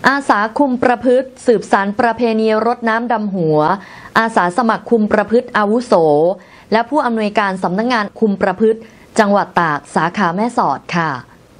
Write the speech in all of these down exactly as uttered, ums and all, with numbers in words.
อาสาคุมประพฤติสืบสานประเพณีรดน้ำดำหัวอาสาสมัครคุมประพฤติอาวุโสและผู้อำนวยการสำนักงานคุมประพฤติจังหวัดตากสาขาแม่สอดค่ะ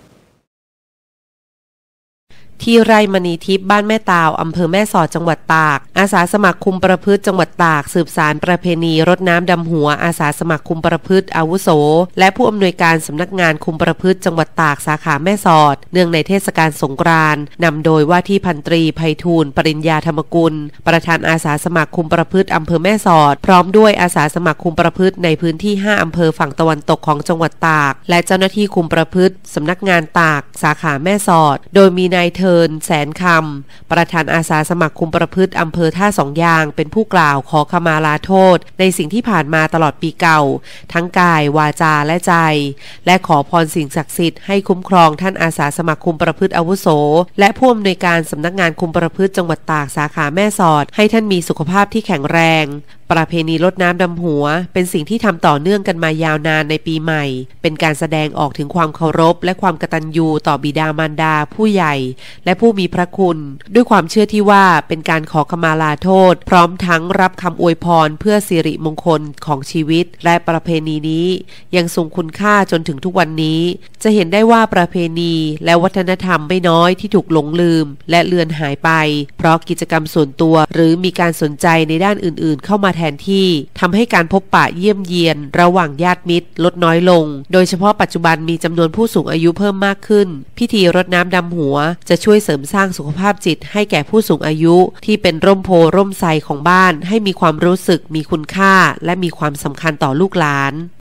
ที่ไร่มณีทิพย์บ้านแม่ตาวอำเภอแม่สอดจังหวัดตากอาสาสมัครคุมประพฤติจังหวัดตากสืบสานประเพณีรดน้ำดำหัวอาสาสมัครคุมประพฤติอาวุโสและผู้อำนวยการสำนักงานคุมประพฤติจังหวัดตากสาขาแม่สอดเนื่องในเทศกาลสงกรานต์นำโดยว่าที่พันตรีไพฑูรย์ปริญญาธรรมกุลประธานอาสาสมัครคุมประพฤติอำเภอแม่สอดพร้อมด้วยอาสาสมัครคุมประพฤติในพื้นที่ห้าอำเภอฝั่งตะวันตกของจังหวัดตากและเจ้าหน้าที่คุมประพฤติสำนักงานตากสาขาแม่สอดโดยมีนายเทิร์นแสนคประธานอาสาสมัครคุมประพฤติอำเภอท่าสองยางเป็นผู้กล่าวขอขมาลาโทษในสิ่งที่ผ่านมาตลอดปีเก่าทั้งกายวาจาและใจและขอพรสิ่งศักดิ์สิทธิ์ให้คุ้มครองท่านอาสาสมัครคุมประพฤติอาวุโสและผู้อำนวยการสำนักงานคุมประพฤติจังหวัดตากสาขาแม่สอดให้ท่านมีสุขภาพที่แข็งแรงประเพณีรดน้ำดำหัวเป็นสิ่งที่ทำต่อเนื่องกันมายาวนานในปีใหม่เป็นการแสดงออกถึงความเคารพและความกตัญญูต่อบิดามารดาผู้ใหญ่และผู้มีพระคุณด้วยความเชื่อที่ว่าเป็นการขอขมาลาโทษพร้อมทั้งรับคำอวยพรเพื่อสิริมงคลของชีวิตและประเพณีนี้ยังทรงคุณค่าจนถึงทุกวันนี้จะเห็นได้ว่าประเพณีและวัฒนธรรมไม่น้อยที่ถูกหลงลืมและเลือนหายไปเพราะกิจกรรมส่วนตัวหรือมีการสนใจในด้านอื่นๆเข้ามาแทนที่ทำให้การพบปะเยี่ยมเยียนระหว่างญาติมิตรลดน้อยลงโดยเฉพาะปัจจุบันมีจำนวนผู้สูงอายุเพิ่มมากขึ้นพิธีรดน้ำดำหัวจะช่วยเสริมสร้างสุขภาพจิตให้แก่ผู้สูงอายุที่เป็นร่มโพร่มไทรของบ้านให้มีความรู้สึกมีคุณค่าและมีความสำคัญต่อลูกหลาน